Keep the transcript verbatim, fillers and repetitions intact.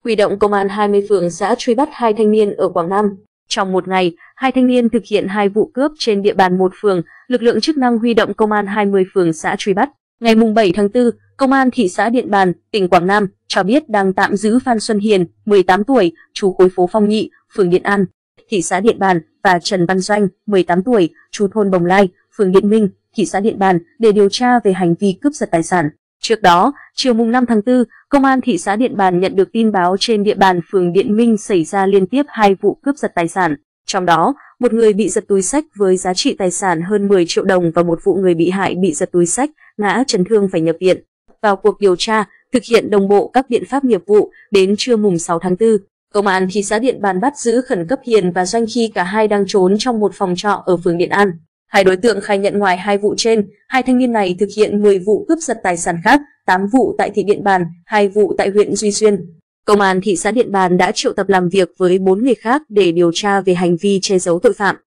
huy động công an hai mươi phường xã truy bắt hai thanh niên ở Quảng Nam. Trong một ngày, hai thanh niên thực hiện hai vụ cướp trên địa bàn một phường, lực lượng chức năng huy động công an hai mươi phường xã truy bắt. Ngày bảy tháng tư, Công an thị xã Điện Bàn, tỉnh Quảng Nam cho biết đang tạm giữ Phan Xuân Hiền, mười tám tuổi, trú khối phố Phong Nhị, phường Điện An, thị xã Điện Bàn và Trần Văn Doanh, mười tám tuổi, trú thôn Bồng Lai, phường Điện Minh, thị xã Điện Bàn để điều tra về hành vi cướp giật tài sản. Trước đó, chiều năm tháng tư, Công an thị xã Điện Bàn nhận được tin báo trên địa bàn phường Điện Minh xảy ra liên tiếp hai vụ cướp giật tài sản. Trong đó, một người bị giật túi xách với giá trị tài sản hơn mười triệu đồng và một vụ người bị hại bị giật túi xách, ngã chấn thương phải nhập viện. Vào cuộc điều tra, thực hiện đồng bộ các biện pháp nghiệp vụ, đến trưa mùng sáu tháng tư, Công an thị xã Điện Bàn bắt giữ khẩn cấp Hiền và Doanh khi cả hai đang trốn trong một phòng trọ ở phường Điện An. Hai đối tượng khai nhận ngoài hai vụ trên, hai thanh niên này thực hiện mười vụ cướp giật tài sản khác, tám vụ tại thị Điện Bàn, hai vụ tại huyện Duy Xuyên. Công an thị xã Điện Bàn đã triệu tập làm việc với bốn người khác để điều tra về hành vi che giấu tội phạm.